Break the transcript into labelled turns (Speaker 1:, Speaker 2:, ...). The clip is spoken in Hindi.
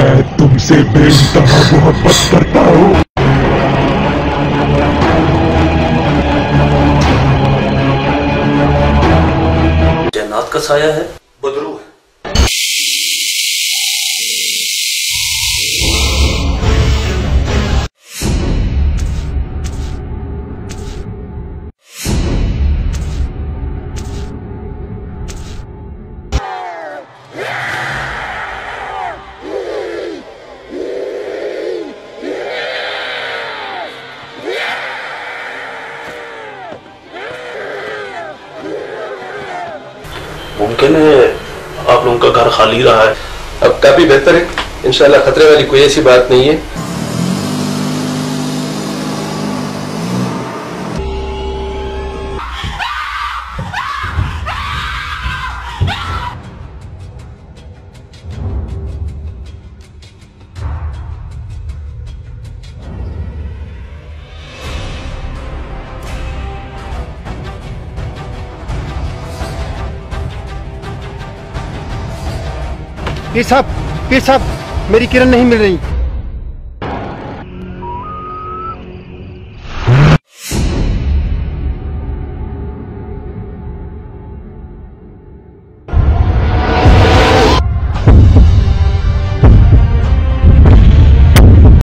Speaker 1: मैं तुमसे बेइंतहा मोहब्बत करता हूँ।
Speaker 2: जन्नत का साया है, बदरू है। मुमकिन है आप लोगों का घर खाली रहा है।
Speaker 3: अब काफी बेहतर है, इंशाल्लाह खतरे वाली कोई ऐसी बात नहीं है।
Speaker 4: पीर साहब, मेरी किरण नहीं मिल रही।